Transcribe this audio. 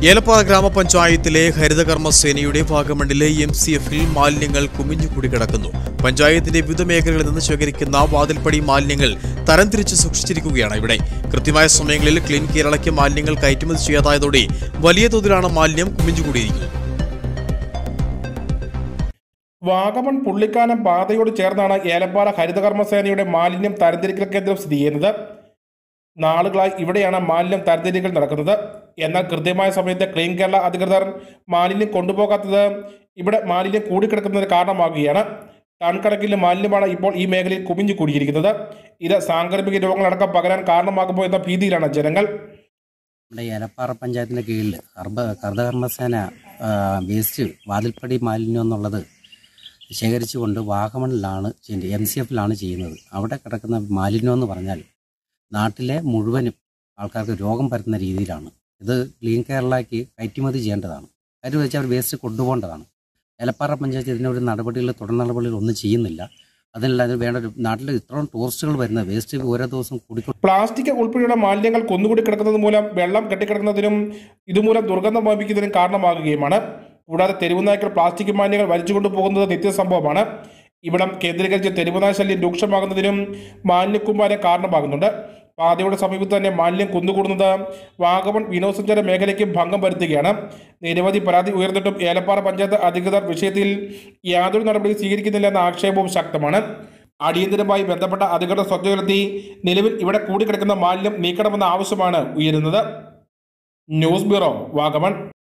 ഏലപ്പാറ ഗ്രാമപഞ്ചായത്തിലെ ഹരിതകർമ്മസേനയുടെ വാഗമണ്ണിലെ MCFൽ മാലിന്യങ്ങൾ കുമിഞ്ഞുകൂടി കിടക്കുന്നു. പഞ്ചായത്തിന്റെ വിവിധ മേഖലകളിൽ നിന്ന് ശേഖരിക്കുന്ന വാതിൽപ്പടി മാലിന്യങ്ങൾ തരംതിരിച്ച് സൂക്ഷിച്ചിരിക്കുകയാണ് ഇവിടെ. കൃത്യമായ സമയങ്ങളിൽ ക്ലീൻ കേരളയ്ക്ക് മാലിന്യങ്ങൾ കയറ്റുമതി ചെയ്യാതായതോടെ വലിയ തോതിലാണ് മാലിന്യം കുമിഞ്ഞുകൂടിയിരിക്കുന്നത്. വാഗമൺ പുള്ളിക്കാനം പാതയോട് ചേർന്നാണ് ഏലപ്പാറ ഹരിതകർമ്മസേനയുടെ മാലിന്യം തരംതിരിക്കൽ കേന്ദ്രം സ്ഥിതി ചെയ്യുന്നത്. നാളുകളായി ഇവിടെയാണ് മാലിന്യം തരംതിരിക്കൽ നടക്കുന്നത്. എന്നാൽ കൃത്യമായ സമയത്ത് ക്ലീൻ കേരള അധികൃതർ മാലിന്യം കൊണ്ടുപോകാത്തത് ഇവിടെ മാലിന്യം കൂടിക്കിടക്കുന്നതിന് കാരണമാകുകയാണ്. ടൺ കണക്കിന് മാലിന്യമാണ് ഇപ്പോൾ ഈ മേഖലയിൽ കുമിഞ്ഞു കൂടിയിരിക്കുന്നത്. ഇത് സാംക്രമിക രോഗങ്ങളടക്കം പകരാൻ കാരണമാകുമോ എന്ന ഭീതിയിലാണ് ജനങ്ങൾ. നമ്മുടെ ഏലപ്പാറ പഞ്ചായത്തിൻ്റെ കീഴിൽ ഹരിതകർമ്മസേന വേസ്റ്റ് വാതിൽപ്പടി മാലിന്യം എന്നുള്ളത് ശേഖരിച്ചുകൊണ്ട് വാഗമണിലാണ് MCFലാണ് ചെയ്യുന്നത്. അവിടെ കിടക്കുന്ന മാലിന്യം എന്ന് പറഞ്ഞാൽ നാട്ടിലെ മുഴുവനും ആൾക്കാർക്ക് രോഗം പരത്തുന്ന രീതിയിലാണ്. ഇത് ക്ലീൻ കേരളയ്ക്ക് കയറ്റുമതി ചെയ്യേണ്ടതാണ്. കാര്യം വെച്ചാൽ അവർ വേസ്റ്റ് കൊണ്ടുപോകേണ്ടതാണ്. ഏലപ്പാറ പഞ്ചായത്ത് ഇതിനൊരു തുടർ നടപടികൾ ഒന്നും ചെയ്യുന്നില്ല. അതിനല്ല വേണ്ട ഒരു നാട്ടിൽ ഇത്രയും ടൂറിസ്റ്റുകൾ വരുന്ന വേസ്റ്റ് ഓരോ ദിവസം കൂടിക്കൊണ്ട് പ്ലാസ്റ്റിക് ഉൾപ്പെടെയുള്ള മാലിന്യങ്ങൾ കുന്നുകൂടി കിടക്കുന്നത് മൂലം വെള്ളം കെട്ടിക്കിടക്കുന്നതിനും ഇതുമൂലം ദുർഗന്ധം വമിക്കുന്നതിനും കാരണമാകുകയുമാണ്. കൂടാതെ തെരുവുനായ്ക്കൾ പ്ലാസ്റ്റിക് മാലിന്യങ്ങൾ വലിച്ചുകൊണ്ടു പോകുന്നത് നിത്യസംഭവമാണ്. ഇവിടം കേന്ദ്രീകരിച്ച് തെരുവുനായ ശല്യം രൂക്ഷമാകുന്നതിനും മാലിന്യക്കുമാരം കാരണമാകുന്നുണ്ട്. പാതയുടെ സമീപത്ത് തന്നെ മാലിന്യം കുന്നുകൂടുന്നത് വാഗമൺ വിനോദസഞ്ചാര മേഖലയ്ക്ക് ഭംഗം വരുത്തുകയാണ്. നിരവധി പരാതി ഉയർന്നിട്ടും ഏലപ്പാറ പഞ്ചായത്ത് അധികൃതർ വിഷയത്തിൽ യാതൊരു നടപടി സ്വീകരിക്കുന്നില്ല എന്ന ആക്ഷേപവും ശക്തമാണ്. അടിയന്തരമായി ബന്ധപ്പെട്ട അധികൃതർ ശ്രദ്ധ ചെലുത്തി നിലവിൽ ഇവിടെ കൂടിക്കിടക്കുന്ന മാലിന്യം നീക്കണമെന്ന ആവശ്യമാണ് ഉയരുന്നത്. News bureau, Vagamon.